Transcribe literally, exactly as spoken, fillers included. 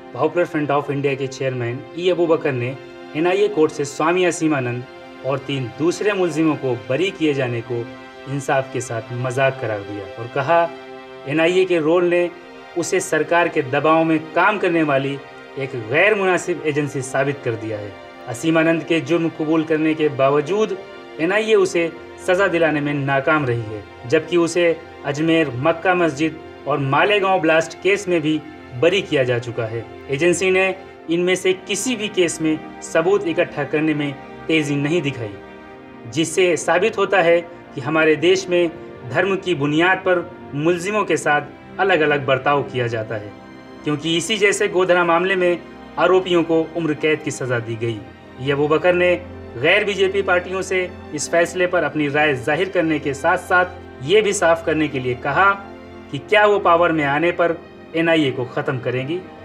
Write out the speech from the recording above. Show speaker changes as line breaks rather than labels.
Popular front of India के chairman E Abubakar ने N I a court से स्वामी असीमानंद और तीन दूसरे मुलजिमों को बरी किए जाने को इंसाफ के साथ मजाक करार दिया और कहा एन आई ए के रोल ने उसे सरकार के दबाव में काम करने वाली एक गैर मुनासिब एजेंसी साबित कर दिया है। असीमानंद के जुर्म कबूल करने के बावजूद एन आई ए उसे सज़ा दिलाने में नाकाम रही है, जबकि उसे अजमेर, मक्का मस्जिद और मालेगांव ब्लास्ट केस में भी बरी किया जा चुका है। एजेंसी ने इनमें से किसी भी केस में सबूत इकट्ठा करने में तेजी नहीं दिखाई, जिससे साबित होता है कि हमारे देश में धर्म की बुनियाद पर मुलजिमों के साथ अलग अलग बर्ताव किया जाता है, क्योंकि इसी जैसे गोधरा मामले में आरोपियों को उम्र कैद की सज़ा दी गई। ये अबूबकर ने गैर बीजेपी पार्टियों से इस फैसले पर अपनी राय जाहिर करने के साथ साथ ये भी साफ करने के लिए कहा कि क्या वो पावर में आने पर एन आई ए को ख़त्म करेंगी।